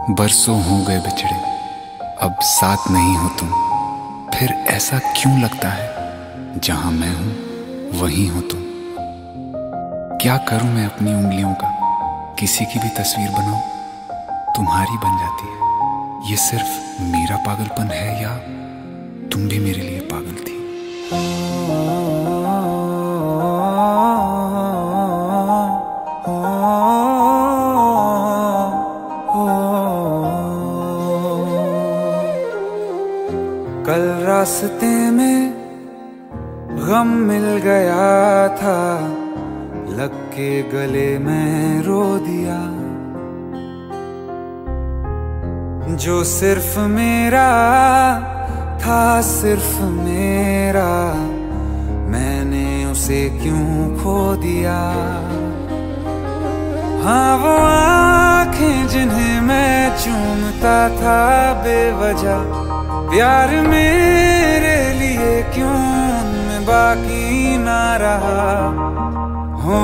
बरसों हो गए बिछड़े, अब साथ नहीं हो तुम। फिर ऐसा क्यों लगता है जहां मैं हूं वहीं हो तुम। क्या करूं मैं अपनी उंगलियों का, किसी की भी तस्वीर बनाऊं तुम्हारी बन जाती है। ये सिर्फ मेरा पागलपन है या तुम भी मेरे लिए पागल थी। कल रास्ते में गम मिल गया था, लग के गले में रो दिया। जो सिर्फ मेरा था, सिर्फ मेरा, मैंने उसे क्यों खो दिया। हाँ वो आँखें जिन्हें मैं चूमता था बेवजह, प्यार मेरे लिए क्यों उनमें बाकी ना रहा। हो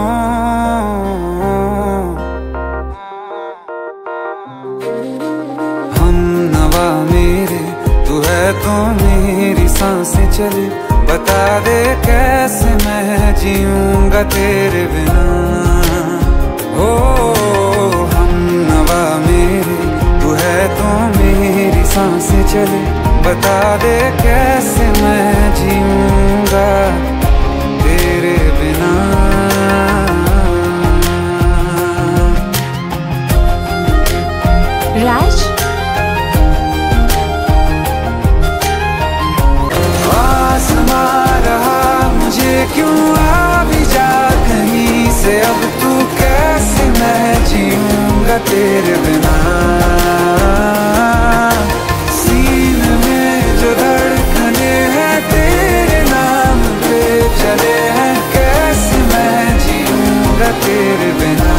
हम नवा मेरे, तू है तो मेरी सांसें चले। बता दे कैसे मैं जीऊंगा तेरे बिना। हो हम नवा मेरे, तू है तो मेरी सांसें चले। बता दे कैसे मैं जीऊंगा तेरे बिना। राज, आसमां रहा मुझे क्यों, आ भी जा कहीं से। अब तू कैसे मैं जीऊंगा तेरे बिना। तेरे बिना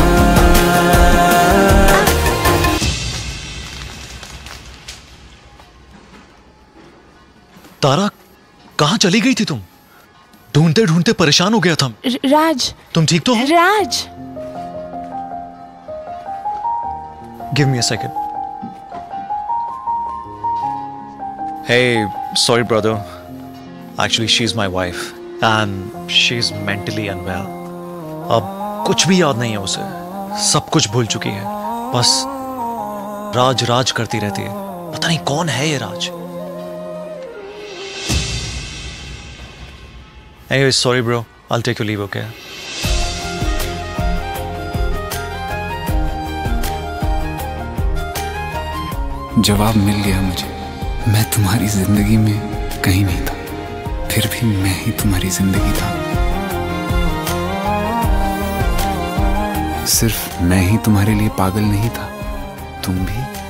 तारा, कहाँ चली गई थी तुम? ढूंढते ढूंढते परेशान हो गया था। राज, तुम ठीक तो हो? Raj, give me a second. Hey, sorry brother, actually she is my wife and she is mentally unwell. अब कुछ भी याद नहीं है उसे, सब कुछ भूल चुकी है। बस राज राज करती रहती है। पता नहीं कौन है ये राज। Anyway, sorry bro, I'll take your leave, okay? जवाब मिल गया मुझे, मैं तुम्हारी जिंदगी में कहीं नहीं था, फिर भी मैं ही तुम्हारी जिंदगी था। सिर्फ मैं ही तुम्हारे लिए पागल नहीं था, तुम भी।